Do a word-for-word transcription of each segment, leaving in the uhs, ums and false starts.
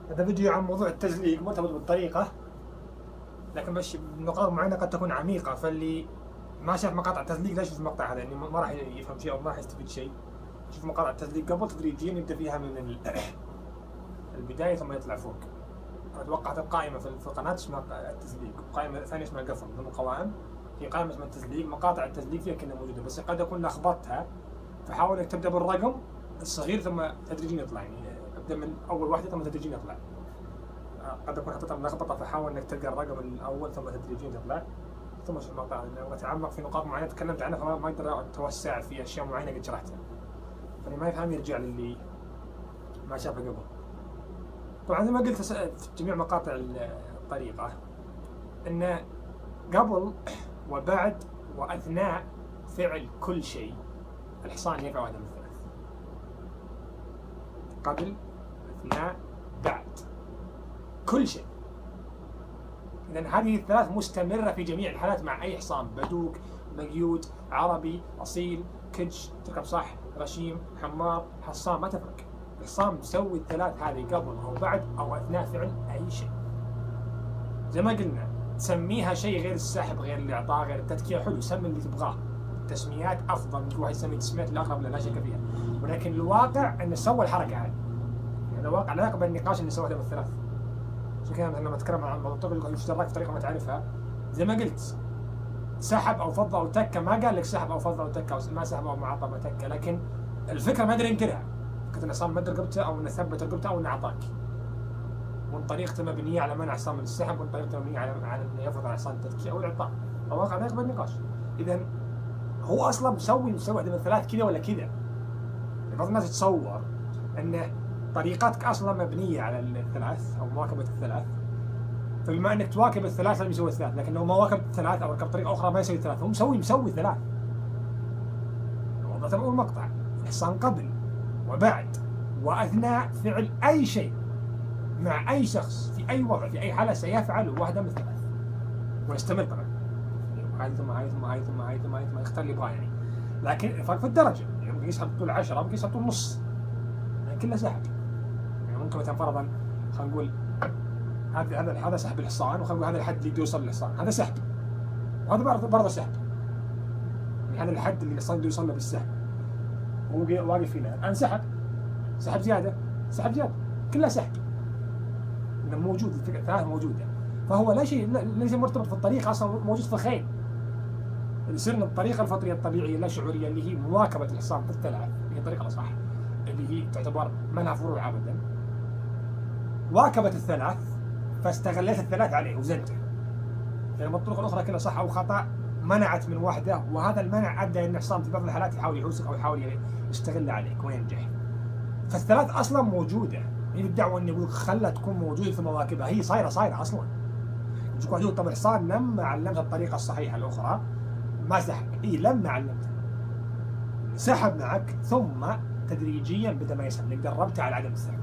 هذا فيديو عن موضوع التزليق مرتبط بالطريقة، لكن بس بنقاط معينة قد تكون عميقة، فاللي ما شاف مقاطع التزليق لا يشوف المقطع هذا، يعني ما راح يفهم شيء أو ما راح يستفيد شيء. يشوف مقاطع التزليق قبل تدريجيا، يبدأ فيها من البداية ثم يطلع فوق. توقعت القائمة في القناة اسمها التزليق، وقائمة ثانية اسمها قفل، ضمن القوائم في قائمة اسمها التزليق، مقاطع التزليق فيها كلها موجودة، بس قد أكون لخبطتها، فحاول انك تبدأ بالرقم الصغير ثم تدريجيا يطلع، يعني ابدأ من أول واحدة ثم تدريجيا يطلع. قد أكون حطيتها ملخبطة، فحاول انك تلقى الرقم الأول ثم تدريجيا تطلع، ثم شوف المقطع. لأنه أتعمق في نقاط معينة تكلمت عنها، فما ما أقدر أتوسع في أشياء معينة قد شرحتها، فاللي ما يفهم يرجع للي ما شافه قبل. طبعا زي ما قلت في جميع مقاطع الطريقة ان قبل وبعد واثناء فعل كل شيء الحصان يفعل واحدة من الثلاث. قبل، اثناء، بعد، كل شيء. اذا هذه الثلاث مستمرة في جميع الحالات مع اي حصان، بدوك، مقيود، عربي، اصيل، كدش، تركب صح، غشيم، حمار، حصان، ما تفرق. الحصان مسوي الثلاث هذه قبل او بعد او اثناء فعل اي شيء. زي ما قلنا تسميها شيء غير السحب، غير الاعطاء، غير التذكير، حلو، سمي اللي تبغاه. التسميات افضل، كل واحد يسمي التسميات الاقرب له، لا شك فيها، ولكن الواقع انه سوى الحركه هذه. يعني الواقع لا يقبل النقاش انه سوى واحده من الثلاث. عشان كذا لما اتكلم عن موضوع الطرق يقول ايش دراك في طريقه ما تعرفها. زي ما قلت سحب او فضه او تكه، ما قال لك سحب او فضه او تكه، او ما سحب او ما اعطى ما تكه، لكن الفكره ما ادري ينكرها. فكره انه صام مد رقبته او انه ثبت رقبته او انه اعطاك. وان طريقته مبنيه على منع حصان من السحب، وان طريقته مبنيه على على انه يفرض على حصان التذكير او الاعطاء. الواقع لا يقبل النقاش. اذا هو اصلا مسوي مسوي واحده من الثلاث كذا ولا كذا. بعض الناس تتصور ان طريقتك اصلا مبنيه على الثلاث او مواكبه الثلاث، فبما انك تواكب الثلاث لازم يسوي الثلاث، لكن لو ما واكب الثلاث او ركب طريقه اخرى ما يسوي الثلاث. هو مسوي مسوي الثلاث. وضعت اول مقطع الحصان قبل وبعد واثناء فعل اي شيء مع اي شخص في اي وضع في اي حاله سيفعل واحده من الثلاث ويستمر طبعا. هاي ثم هاي ثم هاي ثم هاي ثم هاي ثم يختار اللي يبغاه يعني. لكن الفرق في الدرجه، يعني ممكن يسحب طول عشرة، ممكن يسحب طول نص، يعني كله سحب. يعني ممكن مثلا فرضا خلينا نقول هذا هذا هذا سحب الحصان، وخلينا نقول هذا الحد اللي يوصل للحصان، هذا سحب، وهذا برضه برضه سحب. يعني هذا الحد اللي الحصان يوصل له بالسحب وهو واقف هنا الان سحب، سحب زياده، سحب زياده، كلها سحب. انه موجود، الفكره الثلاث موجوده، فهو لا شيء ليس مرتبط في الطريقه، اصلا موجود في الخيل. يصير الطريقه الفطريه الطبيعيه اللا شعوريه اللي هي مواكبه الحصان في الثلاث، هي الطريقه الاصح اللي هي تعتبر ما لها فروع ابدا. واكبت الثلاث فاستغلت الثلاث عليه وزنته. يعني الطرق الاخرى كلها صح او خطا منعت من واحده، وهذا المنع ادى ان الحصان في بعض الحالات يحاول يحوسك او يحاول يستغل عليك وينجح. فالثلاث اصلا موجوده، هي الدعوه انه يقول خلها تكون موجوده في مواكبها، هي صايره صايره اصلا. يجيك واحد يقول طب الحصان لما علمت الطريقه الصحيحه الاخرى ما سحب، اي لما علمته سحب معك ثم تدريجيا بدا ما يسحب، لك دربته على عدم السحب.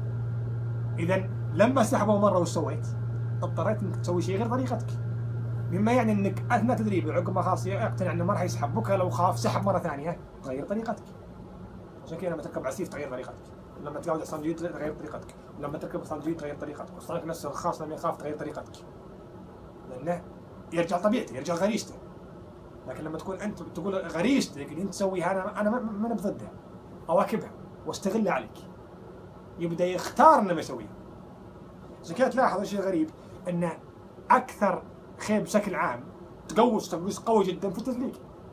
اذا لما سحبه مره وش سويت؟ اضطريت انك تسوي شيء غير طريقتك، مما يعني انك اثناء تدريبه عقب ما خلاص يقتنع انه ما راح يسحب، بكره لو خاف سحب مره ثانيه تغير طريقتك. عشان كذا لما تركب عسيف تغير طريقتك، لما تقعد حصان جديد تغير طريقتك، ولما تركب حصان جديد تغير طريقتك، وصارك نفس الخاص لما يخاف تغير طريقتك، لانه يرجع طبيعته، يرجع غريزته. لكن لما تكون انت تقول غريزتك اللي انت تسويها انا انا ما انا بضدها، اواكبها واستغلها عليك، يبدا يختار انه ما يسويها. عشان كذا تلاحظ شيء غريب ان اكثر خيل بشكل عام تقوس تقويس قوي جدا في التزليق،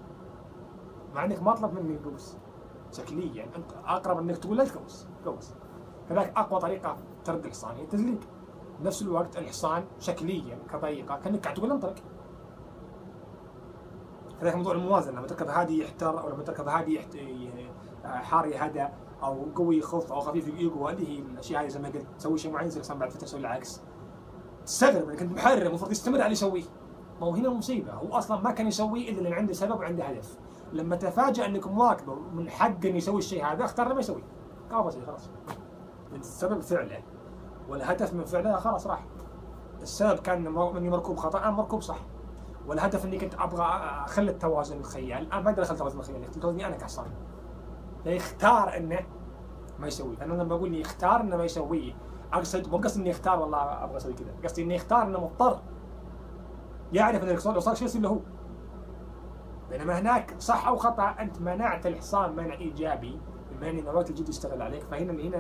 مع انك ما طلبت مني تقوس شكليا، يعني انت اقرب انك تقول لا تقوس قوس. كذلك اقوى طريقه ترد الحصان هي التزليق. بنفس الوقت الحصان شكليا كطريقه كانك قاعد تقول انطلق. كذلك موضوع الموازنه، لما تركب هادي يحتر، او لما تركب هادي يحت... حار يهدى، او قوي يخف، او خفيف يقوى، هذه هي الاشياء هذه. زي ما قلت تسوي شيء معين الحصان بعد فتره يسوي العكس، تستغرب انك انت محرر المفروض يستمر على يسويه. ما هو هنا مصيبه، هو اصلا ما كان يسويه الا لان عنده سبب وعنده هدف. لما تفاجأ انك مواكبه من حقه انه يسوي الشيء هذا اختار ما يسويه. كان بسيط خلاص. السبب فعله والهدف من فعله خلاص راح. السبب كان اني مركوب خطأ، الان مركوب صح. والهدف اني كنت ابغى اخلي التوازن الخيال، الان ما اقدر اخلي التوازن الخيال، توازني انا كحصان. فيختار انه ما يسويه. انا لما اقول لي يختار انه ما يسويه، اقصد مو قصدي اني اختار والله ابغى اسوي كذا، قصدي اني اختار انه مضطر يعرف ان لو صار شيء يصير له هو. بينما هناك صح او خطا انت منعت الحصان منع ايجابي بما ان وقت الجد يشتغل عليك، فهنا هنا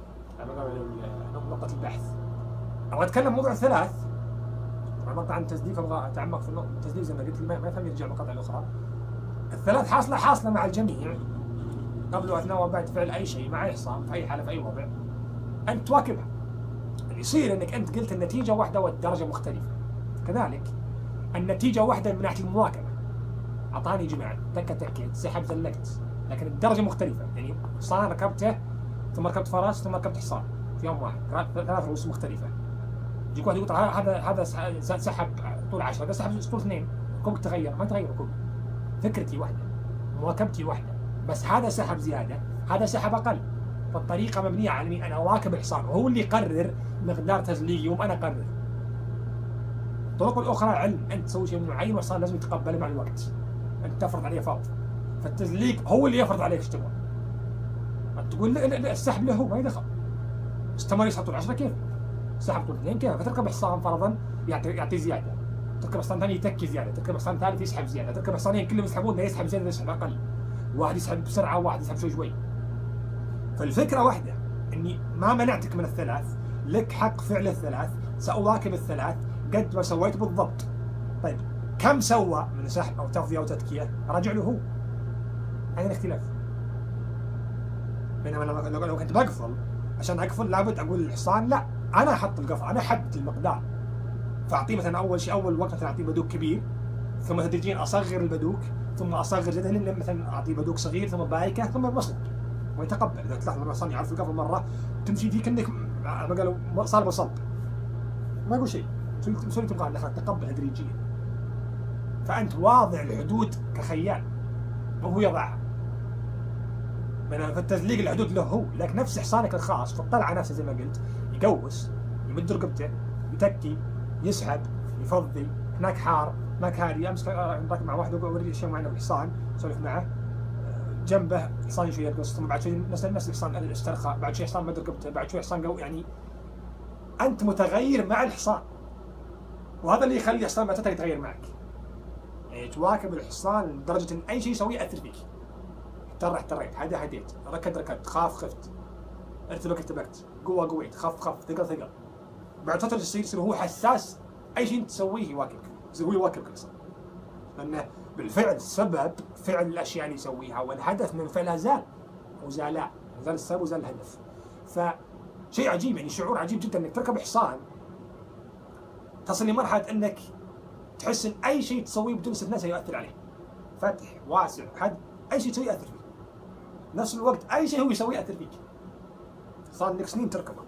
نقطه البحث. ابغى اتكلم موضوع الثلاث، طبعا مقطع عن التسديف ابغى اتعمق في التسديف زي ما قلت، ما يفهم يرجع المقاطع الاخرى. الثلاث حاصله حاصله مع الجميع قبل واثناء وبعد فعل اي شيء مع اي حصان في اي حاله في اي وضع، انت تواكبها. اللي يصير انك انت قلت النتيجه واحده والدرجه مختلفه، كذلك النتيجه واحده من ناحيه المواكبه، اعطاني جماعه تكه تكيت سحب زلقت، لكن الدرجه مختلفه. يعني حصان ركبته ثم ركبت فرس ثم ركبت حصان في يوم واحد، ثلاث رؤوس مختلفه. يجيك واحد يقول هذا هذا سحب طول عشرة، هذا سحب طول اثنين، ركوبك تغير، ما تغير ركوبي. فكرتي واحده، مواكبتي واحده، بس هذا سحب زياده، هذا سحب اقل. فالطريقه مبنيه على اني انا اواكب الحصان وهو اللي يقرر مقدار تزليقي وانا اقرر. الطرق الاخرى علم، انت تسوي شيء معين والحصان لازم يتقبله مع الوقت. انت تفرض عليه فرض، فالتزليق هو اللي يفرض عليك ايش تبغى. تقول لا لا السحب له هو ما يدخل. استمر يسحب طول عشرة كيف؟ سحب طول اثنين كيف؟ فتركب حصان فرضا يعطي يعطي زياده، تركب حصان ثاني يتكي زياده، تركب حصان ثالث يسحب زياده، تركب حصانين كلهم يسحبون، ده يسحب زياده يسحب اقل. واحد يسحب بسرعه وواحد يسحب شوي شوي. فالفكره واحده، اني ما منعتك من الثلاث، لك حق فعل الثلاث، ساواكب الثلاث قد ما سويت بالضبط. طيب كم سوى من سحب او تفضيه او تتكيه؟ راجع له هو. هذا الاختلاف. بينما لو لو كنت بقفل، عشان اقفل لابد اقول للحصان لا انا احط القفل، انا احدد المقدار. فاعطيه مثلا اول شيء اول وقت مثلا اعطيه بدوك كبير، ثم تدريجيا اصغر البدوك، ثم اصغر جدا لين مثلا اعطيه بدوك صغير ثم بايكه ثم مصلب ويتقبل. اذا تلاحظ الحصان يعرف القفل مره تمشي فيه كانك ما قالوا صار بصب، ما يقول شيء، مسوي تبغى لك تقبل تدريجيا. فانت واضع الحدود كخيال وهو يضعها. بينما في التزليق الحدود له هو، لكن نفس حصانك الخاص فاطلع على نفسه زي ما قلت، يقوس، يمد رقبته، يتكي، يسحب، يفضي، هناك حار، هناك هادي. امس راكب مع واحد اوريدي اشياء معينه بالحصان، اسولف معه، جنبه حصان شويه يرقص، ثم بعد شوي نفس نفس الحصان استرخى، بعد شوي حصان مد رقبته، بعد شوي حصان قوي. يعني انت متغير مع الحصان، وهذا اللي يخلي الحصان ما يتغير معك. يعني تواكب الحصان لدرجه ان اي شيء يسويه ياثر فيك. احتر احتريت، هدى هديت، ركض ركضت، خاف خفت، ارتبك ارتبكت، قوة قويت، خف خف، ثقل ثقل. بعد فترة يصير يصير هو حساس، أي شيء تسويه يواكبك، هو يواكبك الحصان. لأنه بالفعل سبب فعل الأشياء اللي يسويها والهدف من فعلها زال وزالا، زال السبب وزال الهدف. فشيء عجيب، يعني شعور عجيب جدا إنك تركب حصان تصل لمرحلة إنك تحس إن أي شيء تسويه بدون استثناء سيؤثر عليه. فتح واسع حد، أي شيء تسويه يأثر فيه. نفس الوقت أي شيء هو يسويه يأثر فيك. صار لك سنين تركبه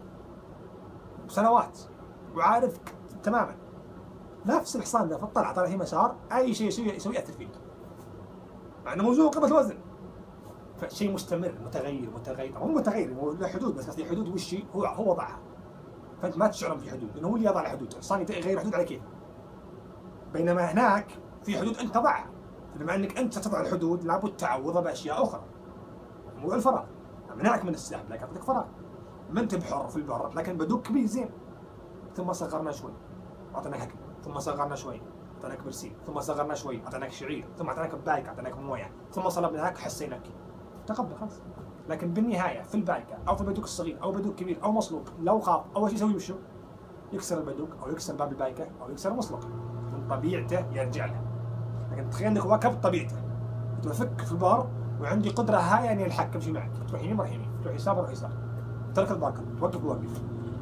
سنوات وعارف تماما. نفس الحصان ده فطلع طلع في مسار، اي شيء يسوي يسوي ياثر فيك مع انه موزون قبل وزن. فشيء مستمر متغير متغير مو متغير، هو له حدود، بس قصدي حدود وش هو هو وضعها. فانت ما تشعر في حدود لانه هو اللي يضع الحدود، الحصان يغير حدود على كيف. بينما هناك في حدود انت تضعها، بما انك انت تضع الحدود لابد تعوضها باشياء اخرى. موضوع الفراغ منعك من السحب لكن اعطيك فراغ، ما انت بحر في البر لكن بدوك كبير زين. ثم صغرنا شوي اعطيناك اكل، ثم صغرنا شوي اعطيناك برسيم، ثم صغرنا شوي اعطيناك شعير، ثم اعطيناك بايك، اعطيناك مويه، ثم صلبناك حسيناك تقبل خلاص. لكن بالنهايه في البايكه او في البدوك الصغير او بدوك كبير او مصلوب، لو خاف اول شيء يسوي وشو؟ يكسر البدوك او يكسر باب البايكه او يكسر المصلوب، من طبيعته يرجع له. لكن تخيل انك واكبت طبيعته، تفك في البار وعندي قدره هاي اني الحق امشي معك، تروح يمين راح يمين، تروح يسار راح يسار، ترك الباكر توقف ووقف.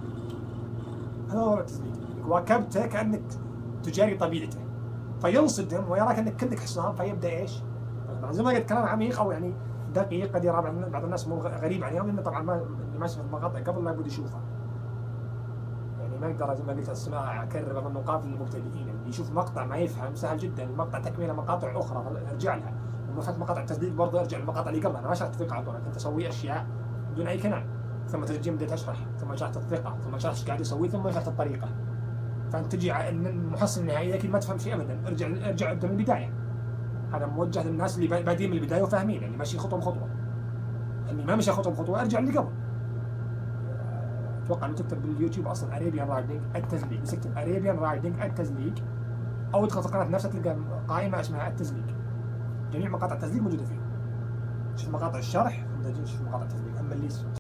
هذا هو التزليق، واكبته كانك تجاري طبيعته فينصدم ويراك انك كلك حصان فيبدا ايش؟ طبعا زي ما قلت كلام عميق او يعني دقيق قد يرى بعض الناس مو غريب عليهم، لانه طبعا ما اللي ماشي في المقاطع قبل ما يبدا يشوفها. يعني ما اقدر زي ما قلت اسماء اكرر بعض النقاط للمبتدئين، اللي يشوف مقطع ما يفهم سهل جدا، المقطع تكمله مقاطع اخرى ارجع لها، لما فتح مقاطع التسديد برضه ارجع للمقاطع اللي قبلها. انا ما شرحت الثقه على طول، كنت اسوي اشياء بدون اي كلام، ثم ترجم بديت اشرح، ثم شرحت الثقه، ثم شرحت ايش قاعد يسوي، ثم شرحت الطريقه. فانت تجي المحصل النهائي اكيد ما تفهم شيء ابدا، ارجع ارجع ابدا من البدايه. هذا موجه للناس اللي بادين من البدايه وفاهمين، اللي ماشي خطوه بخطوه. اللي ما مشى خطوه بخطوه ارجع اللي قبل. اتوقع لو تكتب باليوتيوب اصلا اريبيان رايدنج التزليق، بس اكتب اريبيان رايدنج التزليق، او ادخل في القناه نفسها تلقى قائمه اسمها التزليق، جميع مقاطع التزليق موجوده فيها. شوف مقاطع الشرح، شوف مقاطع التزليق. اما اللي